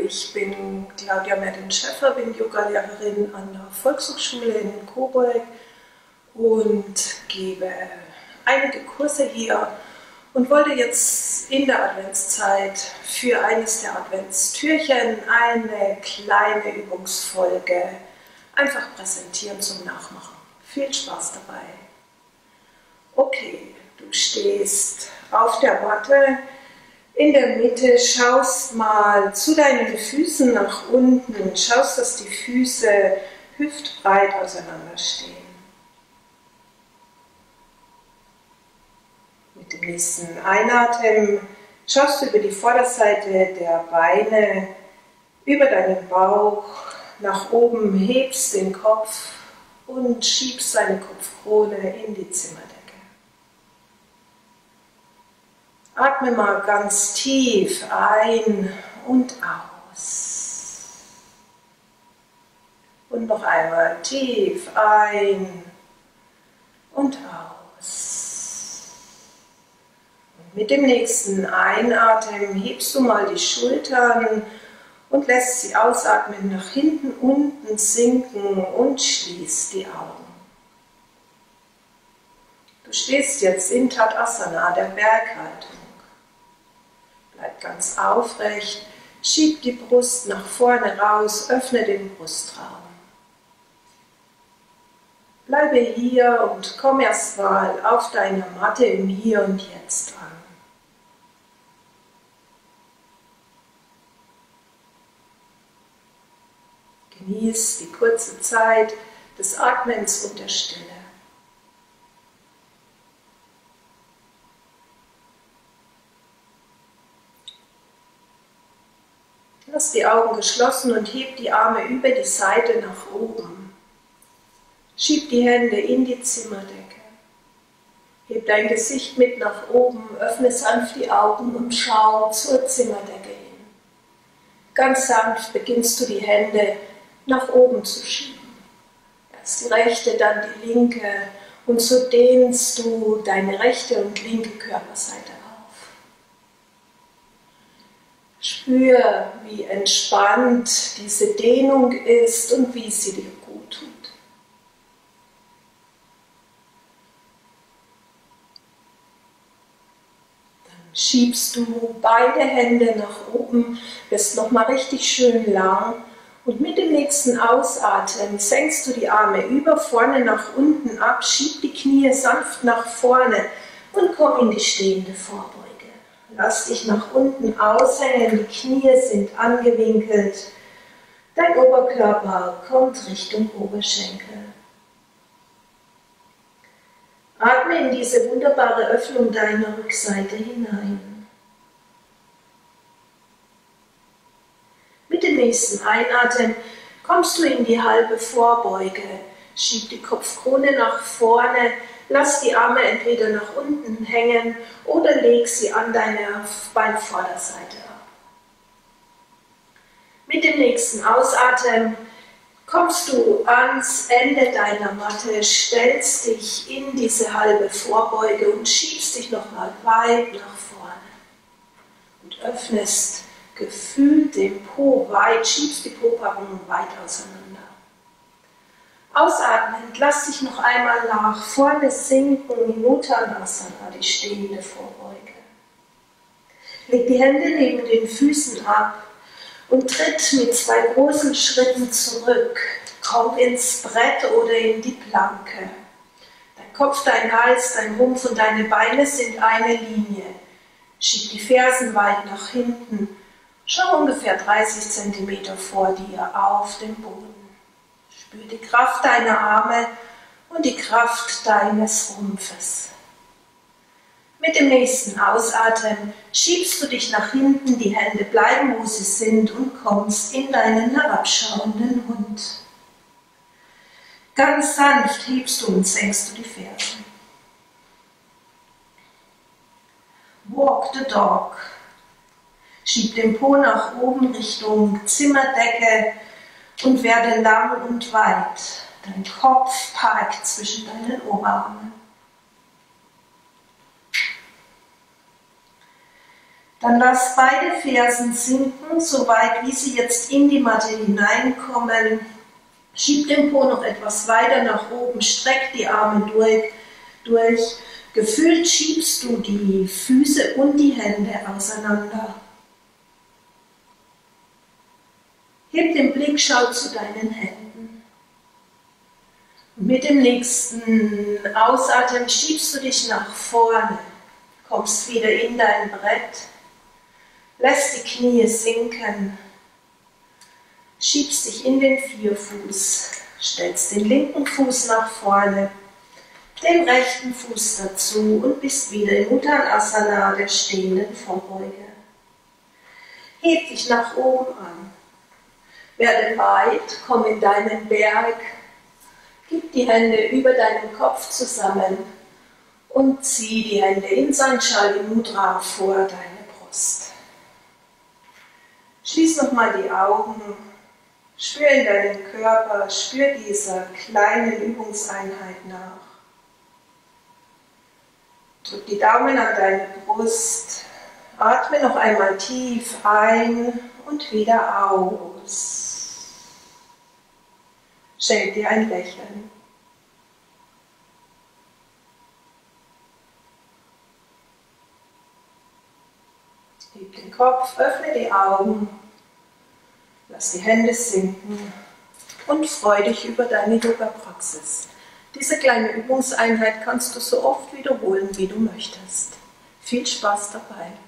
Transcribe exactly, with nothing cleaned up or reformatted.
Ich bin Claudia Mertin-Schäffer, bin Yogalehrerin an der Volkshochschule in Coburg und gebe einige Kurse hier und wollte jetzt in der Adventszeit für eines der Adventstürchen eine kleine Übungsfolge einfach präsentieren zum Nachmachen. Viel Spaß dabei. Okay, du stehst auf der Matte. In der Mitte, schaust mal zu deinen Füßen nach unten, schaust, dass die Füße hüftbreit auseinander stehen. Mit dem nächsten Einatmen schaust du über die Vorderseite der Beine, über deinen Bauch nach oben, hebst den Kopf und schiebst deine Kopfkrone in die Zimmerdecke. Atme mal ganz tief ein und aus. Und noch einmal tief ein und aus. Und mit dem nächsten Einatmen hebst du mal die Schultern und lässt sie ausatmen nach hinten, unten sinken und schließt die Augen. Du stehst jetzt in Tadasana, der Berghaltung. Bleib ganz aufrecht, schieb die Brust nach vorne raus, öffne den Brustraum. Bleibe hier und komm erst mal auf deiner Matte im Hier und Jetzt an. Genieß die kurze Zeit des Atmens und der Stille. Lass die Augen geschlossen und heb die Arme über die Seite nach oben. Schieb die Hände in die Zimmerdecke. Heb dein Gesicht mit nach oben, öffne sanft die Augen und schau zur Zimmerdecke hin. Ganz sanft beginnst du die Hände nach oben zu schieben. Erst die rechte, dann die linke und so dehnst du deine rechte und linke Körperseite auf. Spür, wie entspannt diese Dehnung ist und wie sie dir gut tut. Dann schiebst du beide Hände nach oben, wirst nochmal richtig schön lang und mit dem nächsten Ausatmen senkst du die Arme über, vorne nach unten ab, schieb die Knie sanft nach vorne und komm in die stehende Vorbeuge. Lass dich nach unten aushängen, die Knie sind angewinkelt, dein Oberkörper kommt Richtung Oberschenkel. Atme in diese wunderbare Öffnung deiner Rückseite hinein. Mit dem nächsten Einatmen kommst du in die halbe Vorbeuge, schieb die Kopfkrone nach vorne, lass die Arme entweder nach unten hängen oder leg sie an deine Beinvorderseite ab. Mit dem nächsten Ausatmen kommst du ans Ende deiner Matte, stellst dich in diese halbe Vorbeuge und schiebst dich nochmal weit nach vorne. Und öffnest gefühlt den Po weit, schiebst die Popackung weit auseinander. Ausatmend, lass dich noch einmal nach vorne sinken in Uttanasana, die stehende Vorbeuge. Leg die Hände neben den Füßen ab und tritt mit zwei großen Schritten zurück. Komm ins Brett oder in die Planke. Dein Kopf, dein Hals, dein Rumpf und deine Beine sind eine Linie. Schieb die Fersen weit nach hinten. Schau ungefähr dreißig Zentimeter vor dir auf den Boden. Spür die Kraft deiner Arme und die Kraft deines Rumpfes. Mit dem nächsten Ausatmen schiebst du dich nach hinten, die Hände bleiben, wo sie sind und kommst in deinen herabschauenden Hund. Ganz sanft hebst du und senkst du die Fersen. Walk the Dog. Schieb den Po nach oben Richtung Zimmerdecke und werde lang und weit. Dein Kopf parkt zwischen deinen Oberarmen. Dann lass beide Fersen sinken, soweit wie sie jetzt in die Matte hineinkommen. Schieb den Po noch etwas weiter nach oben, streck die Arme durch. durch. Gefühlt schiebst du die Füße und die Hände auseinander. Heb den Blick, schau zu deinen Händen. Und mit dem nächsten Ausatmen schiebst du dich nach vorne, kommst wieder in dein Brett. Lässt die Knie sinken, schiebst dich in den Vierfuß, stellst den linken Fuß nach vorne, den rechten Fuß dazu und bist wieder im Uttanasana, der stehenden Vorbeuge. Heb dich nach oben an, werde weit, komm in deinen Berg, gib die Hände über deinen Kopf zusammen und zieh die Hände in Sanchali Mudra vor deine Brust. Schließ nochmal die Augen, spür in deinen Körper, spür dieser kleinen Übungseinheit nach. Drück die Daumen an deine Brust, atme noch einmal tief ein und wieder aus. Schenk dir ein Lächeln. Heb den Kopf, öffne die Augen, lass die Hände sinken und freu dich über deine Yoga-Praxis. Diese kleine Übungseinheit kannst du so oft wiederholen, wie du möchtest. Viel Spaß dabei!